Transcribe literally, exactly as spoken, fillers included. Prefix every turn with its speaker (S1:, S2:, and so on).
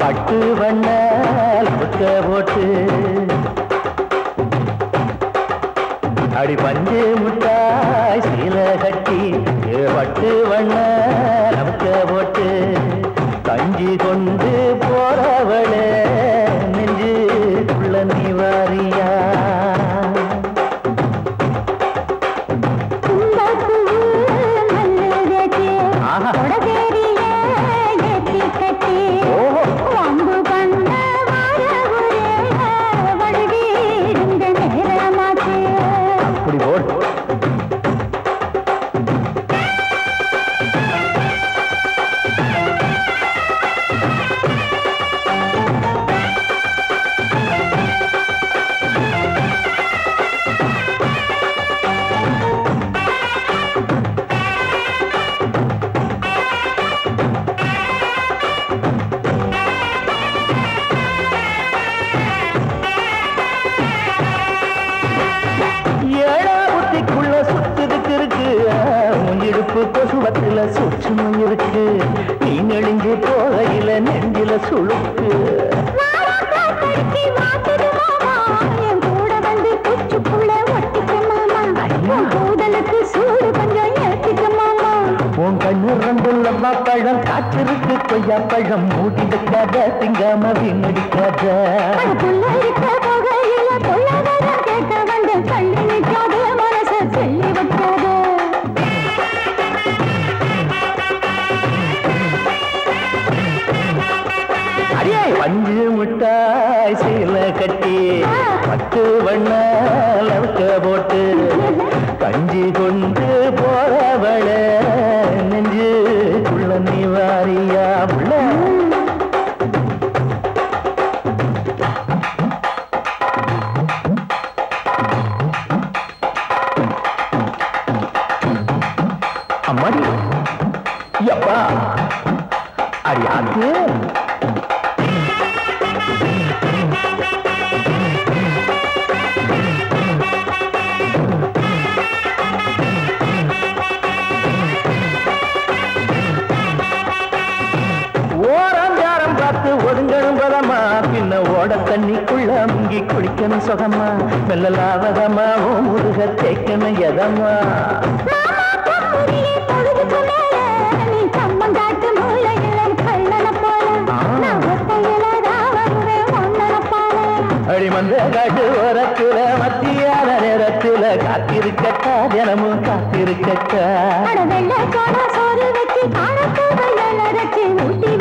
S1: பட்டு வண்ண புக்க போட்டு அடி பஞ்சு முட்டாய் சீல கட்டி பட்டு வண்ண புக்க போட்டு கஞ்சி கொண்டு போறவளே நெஞ்சு உள்ள நிவாரியா கொசுவத்தில சூட்சுமம் இருக்கு நீ நெளிஞ்சு போகையில நெஞ்சில சுழுக்கு உன் கண்ணு ரெண்டுள்ளமா பழம் காற்றிருக்கு கொய்யா பழம் மூடி வைக்காத திங்காம வீணடிக்காத பஞ்சு முட்டாய் சீல கட்டி பட்டு வண்ண லவுக்க போட்டு கஞ்சி கொண்டு போறவள நெஞ்சு உள்ள நிவாரியா உள்ள அம்மாடி யப்பா அடியாது ஓட தண்ணிக்குள்ள முங்கி குளிக்கணும் சுகமா மெல்லலாவதமா ஓ முருக தேய்க்கணும் எதமா அடிமந்த காட்டு ஓரத்துல மத்தியான நேரத்துல காத்திருக்கட்டா தினமும் காத்திருக்கட்டா
S2: வெள்ள சோறு வச்சு காண ஊட்டி